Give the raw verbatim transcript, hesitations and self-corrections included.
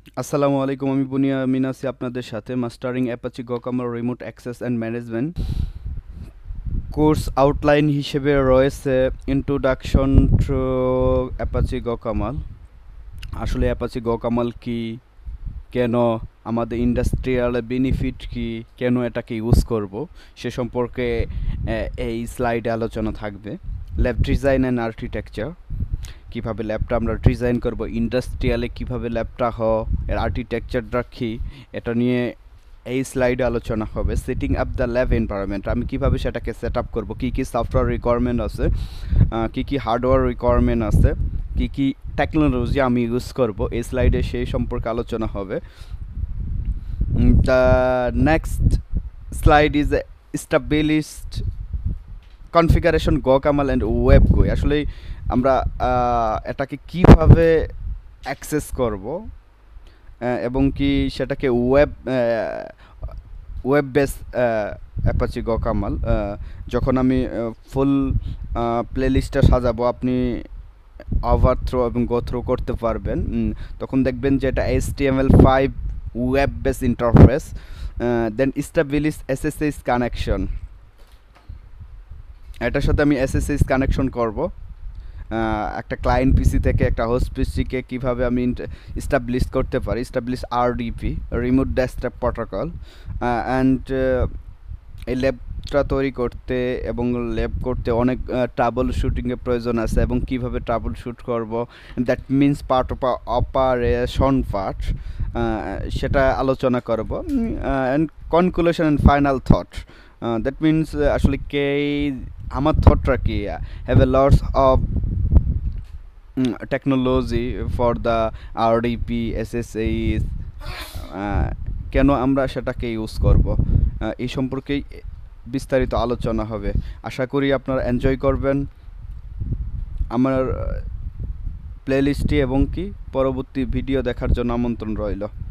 আসসালামু আলাইকুম, আমি বুনিয়া আমিন আছি আপনাদের সাথে mastering Apache Guacamole remote access and management course outline হিসেবে রয়েছে ইন্ট্রোডাকশন টু অ্যাপাচি গোকামাল। আসলে অ্যাপাচি গোকামাল কি, কেন আমাদের ইন্ডাস্ট্রিয়াল বেনিফিট কি, কেন এটাকে ইউজ করব সে সম্পর্কে আহ, এই স্লাইডে আলোচনা থাকবে। ল্যাব ডিজাইন অ্যান্ড আর্কিটেকচার, কীভাবে ল্যাবটা আমরা ডিজাইন করব, ইন্ডাস্ট্রিয়ালে কীভাবে ল্যাবটা হ, এর আর্কিটেকচারটা কী, এটা নিয়ে এই স্লাইডে আলোচনা হবে। Setting up the lab environment, আমি কীভাবে সেটাকে সেট আপ করবো, কী কী সফটওয়্যার রিকোয়ারমেন্ট আছে, আহ, কী কী হার্ডওয়্যার রিকোয়ারমেন্ট আছে, কী কী টেকনোলজি আমি ইউজ করব, এই স্লাইডে সেই সম্পর্কে আলোচনা হবে। The next slide is established configuration Guacamole and web GUI. আসলে আমরা আহ, এটাকে কিভাবে অ্যাক্সেস করব আহ, এবং কি সেটাকে web web base Apache Guacamole, যখন আমি ফুল প্লেলিস্টটা সাজাবো আপনি ওভার থ্রো এবং গো থ্রো করতে পারবেন। উম, তখন দেখবেন যে এটা H T M L five web base interface. Then establish S S H connection, এটার সাথে আমি এস এস এইচ কানেকশন করব। আহ, একটা ক্লায়েন্ট পিসি থেকে একটা হোস্ট পিসিকে কীভাবে আমি ইস্টাবলিশ করতে পারি, establish R D P, remote desktop protocol. And এই ল্যাবটা তৈরি করতে এবং ল্যাব করতে অনেক ট্রাবল শুটিংয়ের প্রয়োজন আছে এবং কীভাবে ট্রাবল শ্যুট করব, that means part of operation part, সেটা আলোচনা করব। And conclusion and final thought, that means আসলে কে আমার থটটা কি, have a lots of technology for the R D P S S H, কেন আমরা সেটাকে ইউজ করব, আহ, এই সম্পর্কেই বিস্তারিত আলোচনা হবে। আশা করি আপনারা এনজয় করবেন আমার প্লেলিস্টটি এবং কি পরবর্তী ভিডিও দেখার জন্য আমন্ত্রণ রইল।